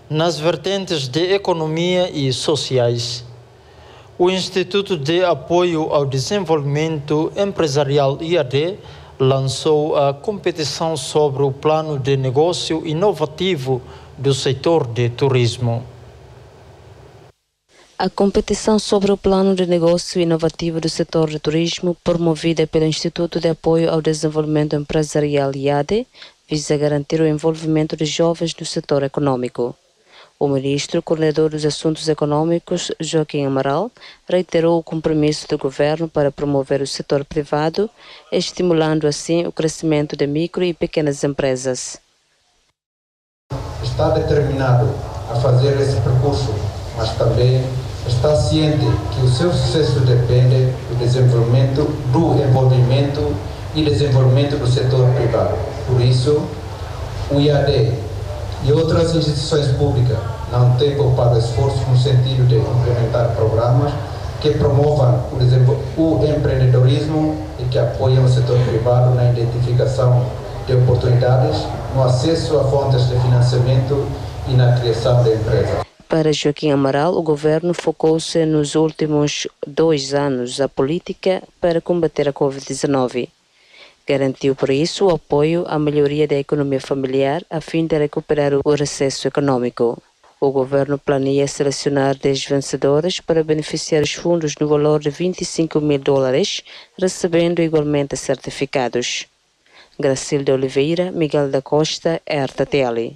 nas vertentes de economia e sociais. O Instituto de Apoio ao Desenvolvimento Empresarial IAD lançou a competição sobre o plano de negócio inovativo do setor de turismo. A competição sobre o plano de negócio inovativo do setor de turismo, promovida pelo Instituto de Apoio ao Desenvolvimento Empresarial IAD, visa garantir o envolvimento de jovens no setor econômico. O ministro coordenador dos Assuntos Econômicos, Joaquim Amaral, reiterou o compromisso do governo para promover o setor privado, estimulando assim o crescimento de micro e pequenas empresas. Está determinado a fazer esse percurso, mas também está ciente que o seu sucesso depende do envolvimento e desenvolvimento do setor privado. Por isso, o IAD e outras instituições públicas não têm poupado esforços no sentido de implementar programas que promovam o empreendedorismo e que apoiam o setor privado na identificação de oportunidades, no acesso a fontes de financiamento e na criação de empresas. Para Joaquim Amaral, o governo focou-se nos últimos 2 anos a política para combater a Covid-19. Garantiu, por isso, o apoio à melhoria da economia familiar a fim de recuperar o recesso econômico. O governo planeia selecionar 10 vencedores para beneficiar os fundos no valor de $25.000, recebendo igualmente certificados. Gracilda Oliveira, Miguel da Costa, RTTL.